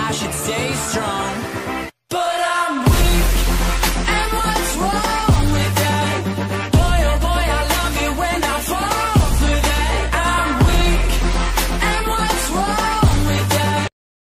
I should stay strong. But I'm weak, and what's wrong with that? Boy, oh boy, I love it when I fall for that. I'm weak, and what's wrong with that?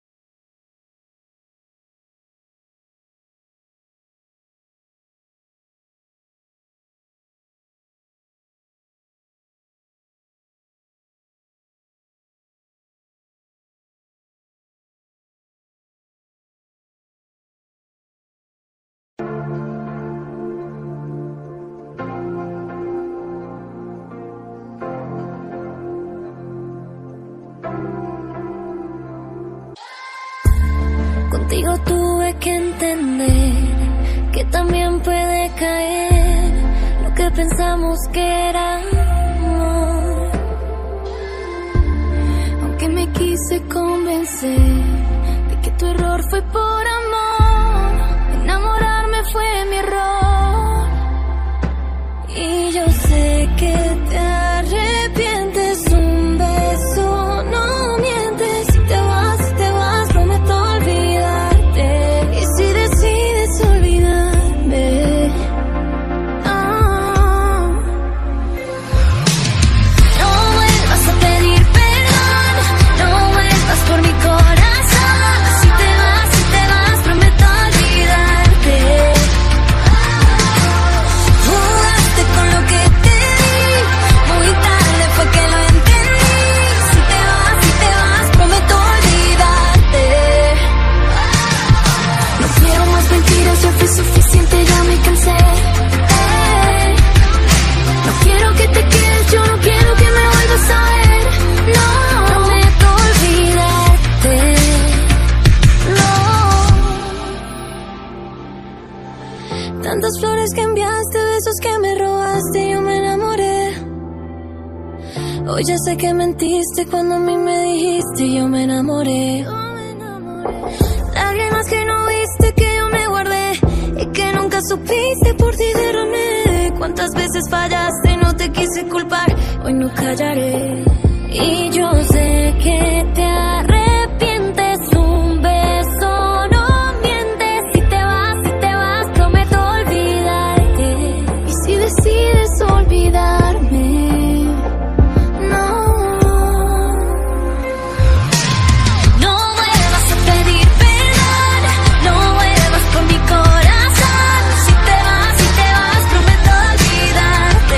Contigo tuve que entender que también puede caer lo que pensamos que era amor. Aunque me quise convencer de que tu error fue por amor, enamorarme fue mi error. Y yo sé que te arrepientes, un beso no mientes. Si te vas, prometo olvidarte. Y si decides olvidarme, no vuelvas a pedir perdón, no vuelvas por mi corazón. Si te vas, prometo olvidarte. Jugaste con lo que te di, muy tarde fue que lo entendí. Si te vas, prometo olvidarte. No quiero más mentiras, ya fue suficiente, ya me cansé. No quiero que te quedes, yo no quiero que me vuelvas a ver. No, prometo olvidarte. No. Tantas flores que enviaste, besos que me robaste, yo me enamoré. Hoy ya sé que mentiste cuando a mí me dijiste, yo me enamoré. Lágrimas que no viste, que yo me guardé y que nunca supiste, por ti derramé. Cuántas veces fallaste y no te quise culpar, hoy no callaré. Y yo sé que te arrepientes, un beso no mientes. Si te vas, prometo olvidarte. Y si decides olvidarme, no. No vuelvas a pedir perdón, no vuelvas por mi corazón. Si te vas, prometo olvidarte.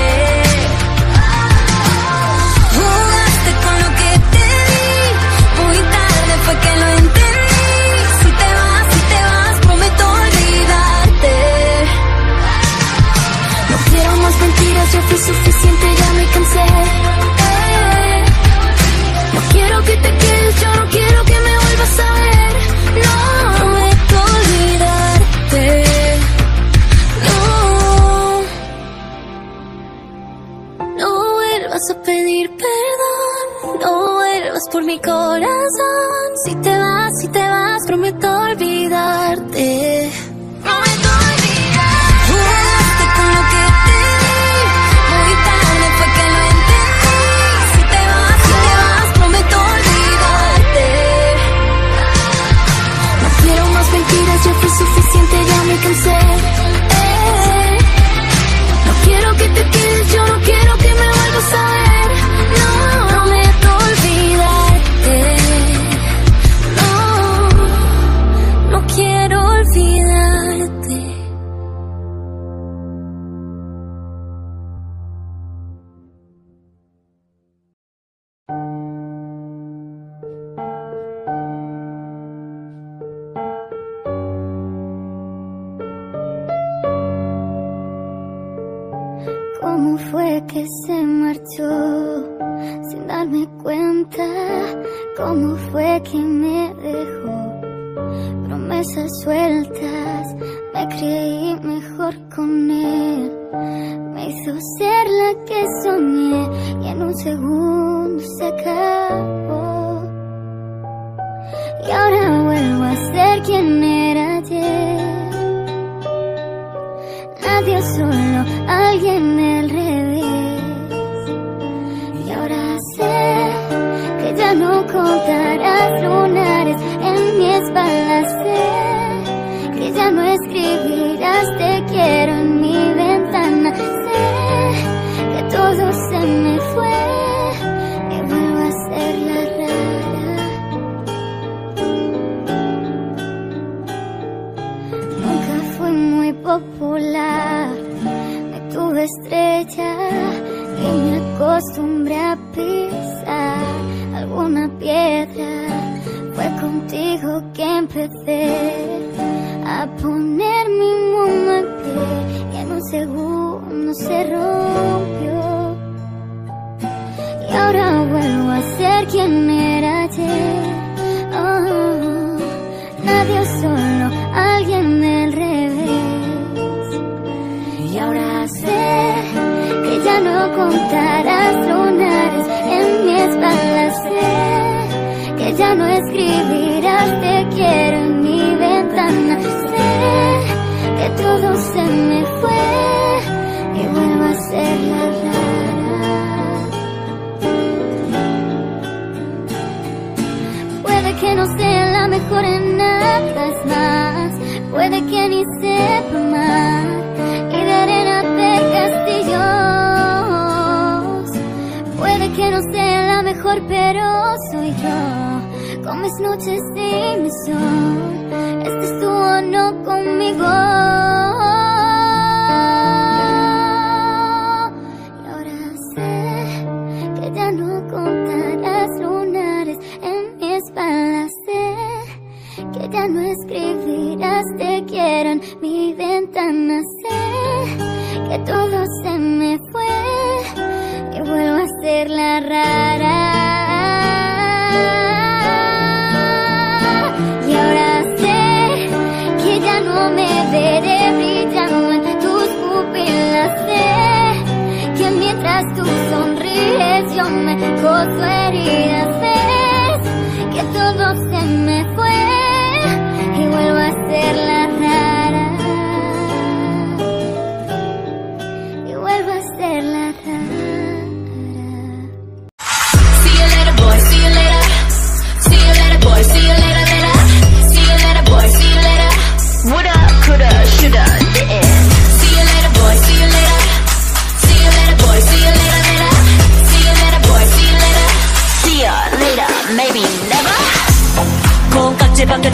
Jugaste con lo que te di, muy tarde fue que lo entendí. Si te vas, prometo olvidarte. No quiero más mentiras, ya fue suficiente, ya me cansé. No quiero que te quedes, yo no quiero que me vuelvas a ver. No, prometo olvidarte. No, no vuelvas a pedir perdón, no vuelvas por mi corazón. Si te vas, prometo olvidarte. Prometo olvidarte. Jugaste con lo que te di, muy tarde fue que lo entendí. Si te vas, prometo olvidarte. No quiero más mentiras, ya fue suficiente, ya me cansé. No quiero que te quedes, yo no quiero que me vuelvas a ver. No, prometo olvidarte. No, no quiero olvidarte. ¿Cómo fue que se marchó sin darme cuenta? ¿Cómo fue que me dejó promesas sueltas? Me creí mejor con él, me hizo ser la que soñé y en un segundo se acabó. Y ahora vuelvo a ser quien era ayer. Nadie, solo alguien al revés. Y ahora sé que ya no contarás lunares en mi espalda. Sé que ya no escribirás te quiero en mi ventana. Sé que todo se me fue y vuelvo a ser la rara. Nunca fui muy popular, me tuve estrella y me acostumbré a pisar alguna piedra. Fue contigo que empecé a poner mi mundo en pie y en un segundo se rompió. Y ahora vuelvo a ser quien era ayer. Oh, nadie solo, alguien del revés. Y ahora sé que ya no contarás lunares en mi espalda. Sé que ya no escribirás te quiero en mi ventana. Sé que todo se me fue y vuelvo a ser la rara. Puede que no sea la mejor en nada más, puede que ni sepa más y de arena de castillos. Puede que no sea la mejor pero soy yo, con mis noches y mi sol. Estés tú o no conmigo. Y ahora sé que ya no contarás lunares en mi espalda. Sé que ya no escribirás te quiero en mi ventana. Sé que todo se me fue y vuelvo a ser la rara. Y ahora sé que ya no me veré brillando en tus pupilas. Sé que mientras tú sonríes yo me coso heridas. Ves que todo se me fue y vuelvo a ser la rara. Y vuelvo a ser